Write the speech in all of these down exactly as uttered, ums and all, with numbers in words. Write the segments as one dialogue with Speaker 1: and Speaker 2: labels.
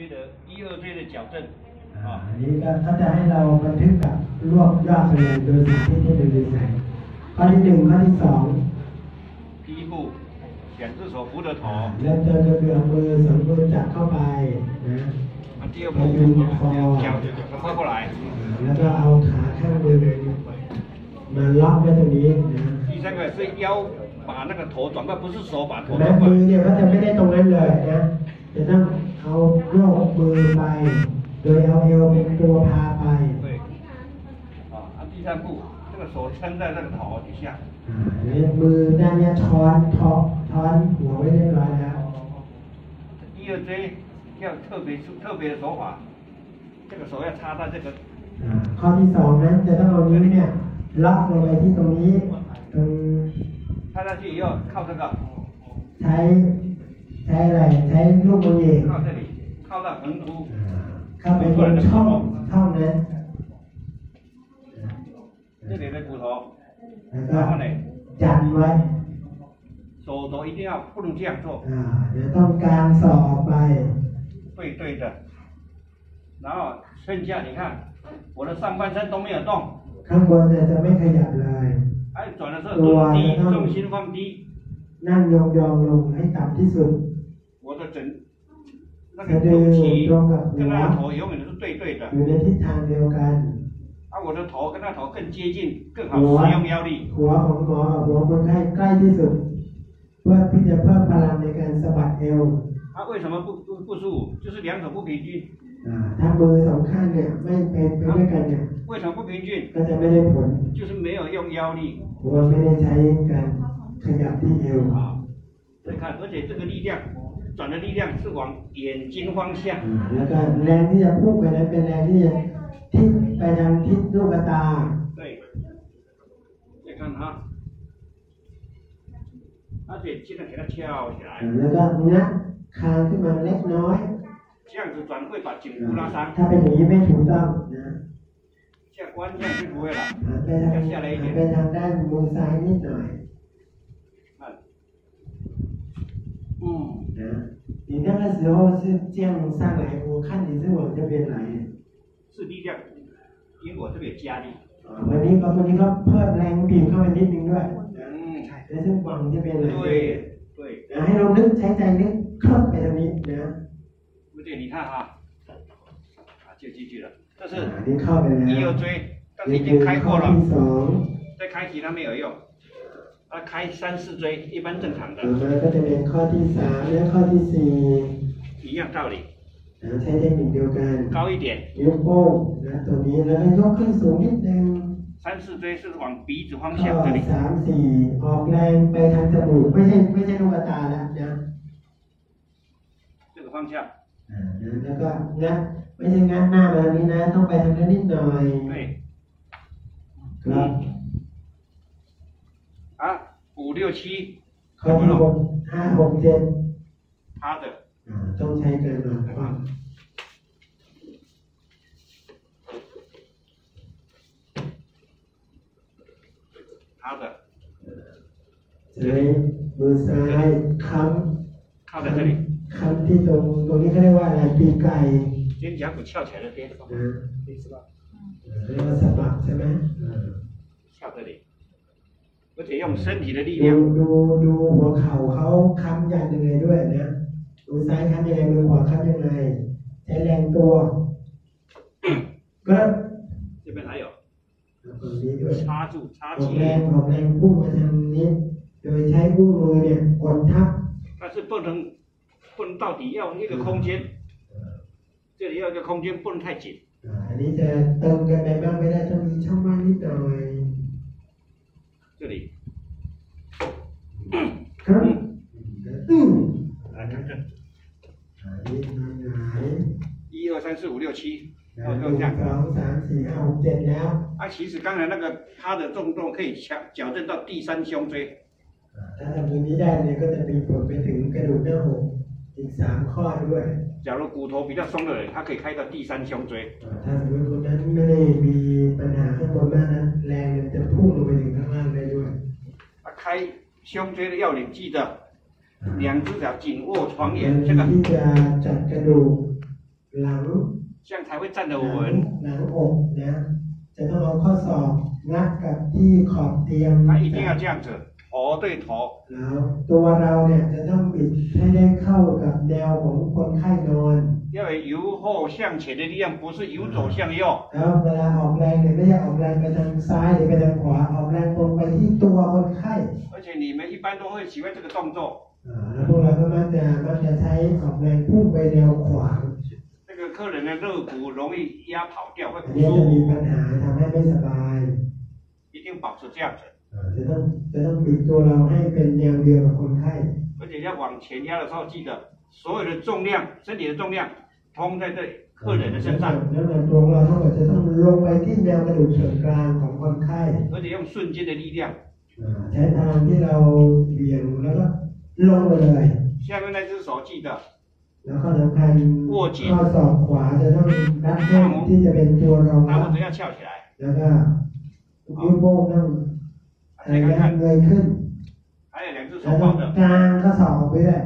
Speaker 1: 的一二椎的矫正
Speaker 2: 啊，อันนี้ก็เขาจะให้เราบันทึกกับรวบยอดไปเลยโดยสาธิตให้ดูดีๆข้อที่หนึ่งข้อที่สอง
Speaker 1: 皮部两只手扶着头
Speaker 2: เริ่มต้นก็คือเอามือสองมือจับเข้าไปนะ
Speaker 1: 第二步脚靠过来
Speaker 2: แล้วก็เอาขาข้างมือมาล็อกไว้ตรงนี้นะ
Speaker 1: 第三个是腰把那个头转过来不是手把头
Speaker 2: แม้มือเนี่ยก็จะไม่ได้ตรงนั้นเลยนะจะต้องเอาโยกมือไปโดยเอาเอวเป็นตัวพาไป
Speaker 1: 对啊第三步这个手撑在那个头底下
Speaker 2: อ่าเนี่ยมือด้านนี้ช้อนท้อช้อนหัวไว้เรียบร้อยแล้ว
Speaker 1: 第二椎要特别特别的手法这个手要插在这个
Speaker 2: ข้อที่สองนั้นจะต้องเอานิ้วเนี่ยล็อกลงไปที่ตรงนี้ตรง
Speaker 1: 插上去以后靠这个
Speaker 2: ใช้ใช้อะไรใช้ลูกมือเอง
Speaker 1: 靠这里靠到横突
Speaker 2: เข้าไปตรงช่องช่องนั้น
Speaker 1: 这里的骨头
Speaker 2: แล้วก็จันไว้
Speaker 1: 手肘一定要不能这样做
Speaker 2: อ่าเดี๋ยวต้องการสอบออกไป
Speaker 1: 对对的然后剩下你看我的上半身都没有动
Speaker 2: ข้างบนเนี่ยจะไม่ขยับเลย
Speaker 1: 哎转的时候蹲低重心放低
Speaker 2: นั่งยองๆลงให้ต่ำที่สุด
Speaker 1: 我的整那个肚脐跟那个头永远都是对对的
Speaker 2: อยู่ในทิศทางเดียวกัน
Speaker 1: 啊我的头跟那头更接近更好使用腰力
Speaker 2: หัวของหมอกับหัวคนไข้ใกล้ที่สุดเพื่อที่จะเพิ่มพลังในการสะบัดเอว
Speaker 1: 啊为什么不不不舒服就是两手不平均
Speaker 2: ถ้ามือสองข้างเนี่ยไม่เป็นไปด้วยกันเนี่ย
Speaker 1: 为什么不平均
Speaker 2: ก็จะไม่ได้ผล
Speaker 1: 就是没有用腰力
Speaker 2: เพราะว่าไม่ได้ใช้การขยับที่เอว
Speaker 1: 啊再看而且这个力量转的力量是往眼睛方向
Speaker 2: แล้วก็แรงที่จะพุ่งไปนั้นเป็นแรงที่จะทิศไปทางทิศลูกตา
Speaker 1: 对再看哈而且现在给它翘起来
Speaker 2: แล้วก็งัดคางขึ้นมาเล็กน้อย
Speaker 1: 这样子转会把颈部拉伤
Speaker 2: ถ้าเป็นอย่างนี้ไม่ถูกต้องนะ
Speaker 1: 像弯这样就不会了
Speaker 2: ไปทางไปทางด้านมือซ้ายนิดหน่อย
Speaker 1: 嗯
Speaker 2: นะ你那个时候是这样上来我看你是往这边来
Speaker 1: 是力量因为我这边有加力
Speaker 2: วันนี้ก็ตัวนี้ก็เพิ่มแรงบีบเข้าไปนิดนึงด้วยแล้วซึ่งฝั่งจะเป็นอะไรให้เรานึกใช้ใจนึกคลดไปตรงนี้นะ
Speaker 1: 不对你看哈啊就进去了这是一二椎但是已经开过了再开其他没有用啊开三四椎一般正常的
Speaker 2: ก็จะเป็นข้อที่สามและข้อที่สี่
Speaker 1: 一样道理
Speaker 2: ใช้เทคนิคเดียวกัน
Speaker 1: 高一点
Speaker 2: ยกโป้งนะตัวนี้แล้วก็ยกขึ้นสูงนิดนึง
Speaker 1: 三四椎是往鼻子方向这里
Speaker 2: สามสี่ออกแรงไปทางจมูกไม่ใช่ไม่ใช่ลูกตาแล้วนะ
Speaker 1: 这个方向
Speaker 2: แล้วก็งัดไม่ใช่งัดหน้าแบบนี้นะต้องไปทางนั้นนิดหน่อยครับ
Speaker 1: 啊五六七
Speaker 2: ข้อที่หกห้าหกเจ็ด
Speaker 1: 趴着
Speaker 2: ต้องใช้การนอนคว่ำ
Speaker 1: 趴着
Speaker 2: ใช้มือซ้ายค้
Speaker 1: ำ靠在这里
Speaker 2: ค้ำที่ตรงตรงนี้เขาเรียกว่าอะไรปีกไก่
Speaker 1: 肩胛骨翘起来的地方是吧
Speaker 2: เรียกว่าสะบักใช่ไหม
Speaker 1: 翘这里而且用身体的力量
Speaker 2: ดูดูหัวเข่าเขาค้ำยันยังไงด้วยนะมือซ้ายค้ำยังไงมือขวาค้ำยังไงใช้แรงตัวก็
Speaker 1: 这边还有
Speaker 2: ตรงนี้ด้วย
Speaker 1: 插住插
Speaker 2: 起แรงออกแรงพุ่งมาทางนี้โดยใช้คู่มือเนี่ยกดทับ
Speaker 1: 但是不能不能到底要一个空间这里要一个空间不能太紧
Speaker 2: อันนี้จะเติมกันไปบ้างไม่ได้ต้องมีช่องว่างนิดหน่อย
Speaker 1: 这里
Speaker 2: ครับอืม
Speaker 1: 来看看一二三四五六七
Speaker 2: หนึ่งสองสามสี่ห้าหกเจ็ดแล้ว
Speaker 1: 啊其实刚才那个他的重动可以矫正到第三胸椎
Speaker 2: ถ้าทำตรงนี้ได้เนี่ยก็จะมีผลไปถึงกระดูกหน้าอกอีกสามข้อด้วย
Speaker 1: 假如骨头比较松的人他可以开到第三胸椎
Speaker 2: ถ้าสมมติคนนั้นไม่ได้มีปัญหาข้างบนมากนั้นแรงมันจะพุ่งลงไปถึงข้างล่างได้ด้วย
Speaker 1: 开胸椎的要领记得两只脚紧握床沿这个
Speaker 2: ที่จะจัดกระดูกหลัง
Speaker 1: 这样才会站得稳。
Speaker 2: หลังอกนะจะต้องเอาข้อศอกงัดกับที่ขอบเตียง
Speaker 1: 他一定要这样子，头对头。
Speaker 2: แล้วตัวเราเนี่ยจะต้องบิดให้ได้เข้ากับแนวของคนไข้นอน
Speaker 1: 因为由后向前的力量不是由左向右。
Speaker 2: แล้วเวลาออกแรงเนี่ยไม่ใช่ออกแรงไปทางซ้ายหรือไปทางขวาออกแรงตรงไปที่ตัวคนไข้
Speaker 1: 而且你们一般都会喜欢这个动作。
Speaker 2: แล้วพวกเราก็มักจะมักจะใช้ออกแรงพุ่งไปแนวขวาง
Speaker 1: 这个客人的肋骨容易压跑掉，会不
Speaker 2: 舒服。จะมีปัญหาทำให้ไม่สบาย
Speaker 1: 一定保持这样子。
Speaker 2: จะต้องจะต้องบิดตัวเราให้เป็นแนวเดียวกับคนไข้
Speaker 1: 而且要往前压的时候，记得所有的重量，身体的重量通在这客人的身上。
Speaker 2: แล้วแนวตัวเราทั้งหมดจะต้องลงไปที่แนวกระดูกส่วนกลางของคนไข้
Speaker 1: 而且用瞬间的力量。
Speaker 2: ใช้พลังที่เราเบี่ยงแล้วก็ลงไปเลย
Speaker 1: 下面那只手记得
Speaker 2: แล้วก็สำคัญข้อศอกขวาจะต้องรัดแน่นที่จะเป็นตัวรองรับแล้วก็นิ้วโป้งต้องระยะเงยขึ้นแล้วก็กางข้อศอกไปด้วย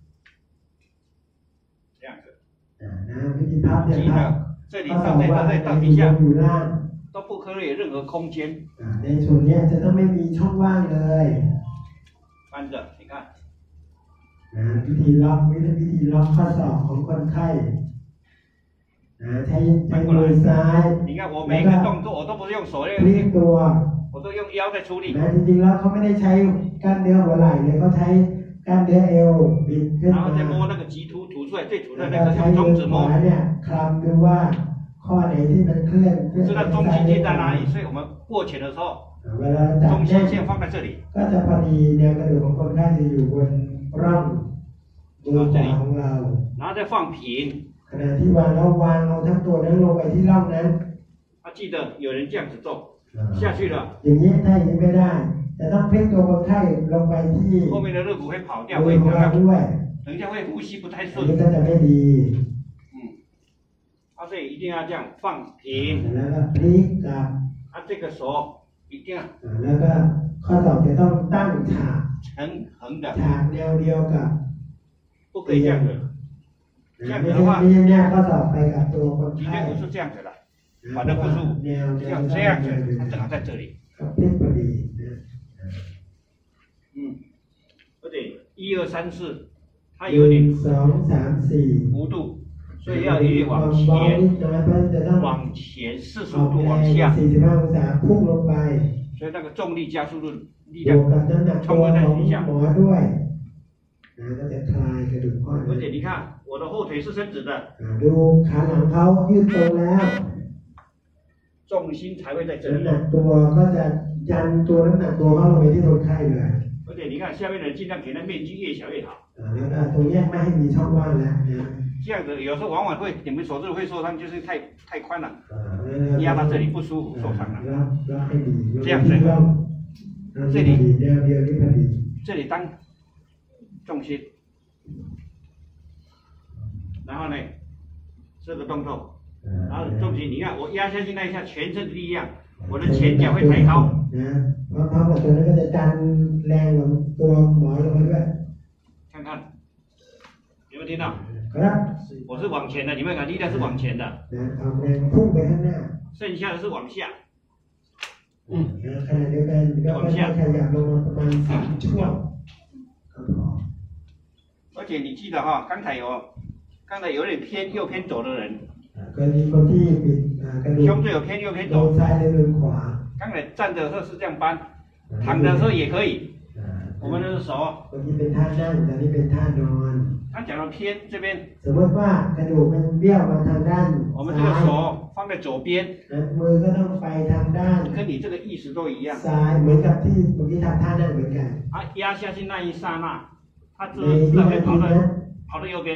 Speaker 2: นะวิธีพับเนี่ยพับข้อศอกวางอยู่ล่าง
Speaker 1: 都不可以有任何空间
Speaker 2: ในส่วนนี้จะต้องไม่มีช่องว่างเลย
Speaker 1: 翻着你看
Speaker 2: นะวิธีล็อกวิธีวิธีล็อกข้อศอกของคนไข้นะใช้ใช้มือซ้าย
Speaker 1: 你看我每一个动作我都不是用手
Speaker 2: พลิกตัว
Speaker 1: 我都用腰在处理
Speaker 2: นะจริงๆแล้วเขาไม่ได้ใช้กล้ามเนื้อหัวไหล่เลยเขาใช้กล้ามเนื้อเอวบิดขึ้นมา
Speaker 1: 然后再摸那个棘突吐出来最吐出来那个用中指摸
Speaker 2: เนี่ยคลำดูว่าข้อไหนที่มันเคลื่อน
Speaker 1: 知道中心线在哪里所以我们过前的时候
Speaker 2: เวลาจับ
Speaker 1: 中心线放在这里
Speaker 2: ก็จะพอดีแนวกระดูกของคนไข้จะอยู่บนร่องมือขวาของเรา
Speaker 1: 然后再放平
Speaker 2: ขณะที่วางแล้ววางเอาทั้งตัวนั้นลงไปที่ร่องนั้น
Speaker 1: 他记得有人这样子做下去了
Speaker 2: อย่างนี้ถ้าอย่างนี้ไม่ได้จะต้องพลิกตัวคนไข้ลงไปที่
Speaker 1: 后面的肋骨会跑掉
Speaker 2: 会跑掉ด้วย
Speaker 1: 等一下会呼吸不太顺
Speaker 2: ก็จะไม่ดี
Speaker 1: 嗯啊所以一定要这样放平
Speaker 2: แล้วก็พลิกกลับ
Speaker 1: 啊这个手一定
Speaker 2: แล้วก็ข้อศอกจะต้องตั้งฉาก
Speaker 1: 成横的
Speaker 2: ฉากแนวเดียวกับ
Speaker 1: 不可以这样子这样子的话
Speaker 2: ไม่ใช่แนวข้อศอกไปกับตัวคน
Speaker 1: 一
Speaker 2: ไข้
Speaker 1: 定不是这样子的反正不是要这样子它正好在这里
Speaker 2: พลิกพอดี
Speaker 1: 嗯而且一二三四它有点
Speaker 2: สองสามสี่
Speaker 1: 弧度所以要一直往前往前四十五度往下
Speaker 2: สี่สิบห้าองศาพุ่งลงไป
Speaker 1: 所以那个重力加速度力量
Speaker 2: 冲在底下หมอด้วยนะก็จะคลายกระดูกข้อ
Speaker 1: 而且你看我的后腿是伸直的
Speaker 2: ดูขาหลังเขายืดตรงแล้ว
Speaker 1: 重心才会在这里
Speaker 2: น้ำหนักตัวก็จะยันตัวน้ำหนักตัวเข้าลงไปที่คนไข้เลย
Speaker 1: 而且你看下面的人尽量给它面积越小越好
Speaker 2: แล้วก็ตรงนี้ไม่ให้มีช่องว่างแล้วนะ
Speaker 1: 这样子有时候往往会你们手指会受伤就是太太宽了压到这里不舒服受伤了这样子这里这里当重心然后呢这个动作然后重心你看我压下去那一下全身的力量我的前脚会抬高
Speaker 2: นะเพราะเพราะตัวนั้นก็จะดันแรงของตัวหมอลงมาด้วย
Speaker 1: 看看有没有听到我是往前的你们看力量是往前的
Speaker 2: เอาแรงพุ่งไปข้างหน้า
Speaker 1: 剩下的是往下
Speaker 2: อืมขณะเดียวกันก็ค่อยๆขยับลงมาประมาณสามช่วงก็พอ
Speaker 1: 而且你记得哈刚才有刚才有点偏右偏左的人
Speaker 2: ก็มีคนที่ปิดกระดูก
Speaker 1: 胸椎有偏右偏左
Speaker 2: ซ้ายและมือขวา
Speaker 1: 刚才站着的时候是这样搬躺着的时候也可以我们的手
Speaker 2: คนที่เป็นท่านั่งแต่นี่เป็นท่านอน
Speaker 1: 他讲到偏这边
Speaker 2: สมมติว่ากระดูกมันเบี้ยวมาทางด้าน
Speaker 1: 我们这个手放在左边
Speaker 2: มือก็ต้องไปทางด้าน
Speaker 1: 跟你这个意思都一样
Speaker 2: ซ้ายเหมือนกับที่เมื่อกี้ทำท่านั่งเหมือนกัน
Speaker 1: 啊压下去那一刹那他自然会跑到跑到右边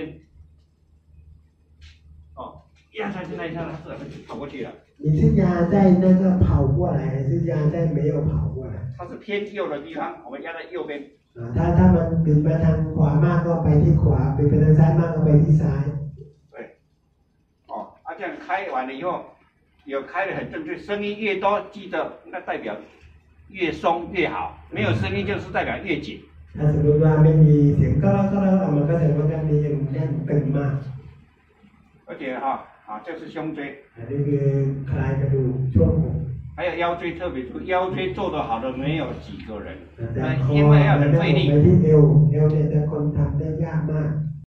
Speaker 1: 哦压下去那一刹那自然会跑过去了
Speaker 2: 你是压在那个跑过来还是压在没有跑过来
Speaker 1: 它是偏右的地方我们压在右边
Speaker 2: ถ้าถ้ามันบิดไปทางขวามากก็ไปที่ขวาบิดไปทางซ้ายมากก็ไปที่ซ้าย
Speaker 1: 对哦啊这样开完了以后有开得很正确声音越多记得那代表越松越好没有声音就是代表越紧
Speaker 2: ถ้าสมมติว่าไม่มีเสียงก็แล้วก็แล้วมันก็แสดงว่ากล้ามเนื้อยังแน่นตึงมาก
Speaker 1: 而而且哈，啊，这是胸椎。还有腰椎，特别注意，腰椎做得好的没有几个人，呃，因为要有肺力。